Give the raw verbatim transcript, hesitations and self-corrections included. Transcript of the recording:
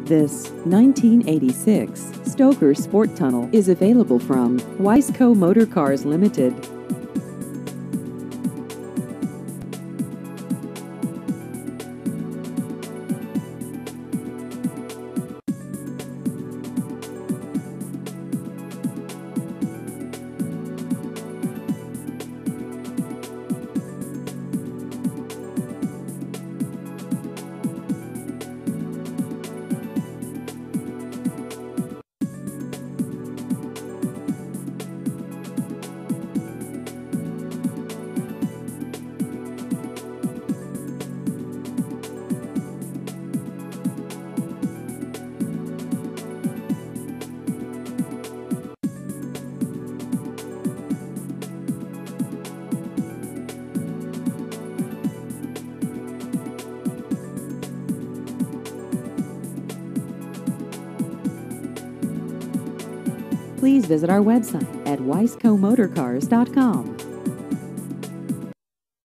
This nineteen eighty-six Stoker Sport Tunnel is available from Wiseco Motor Cars Limited. Please visit our website at wiseco motor cars dot com.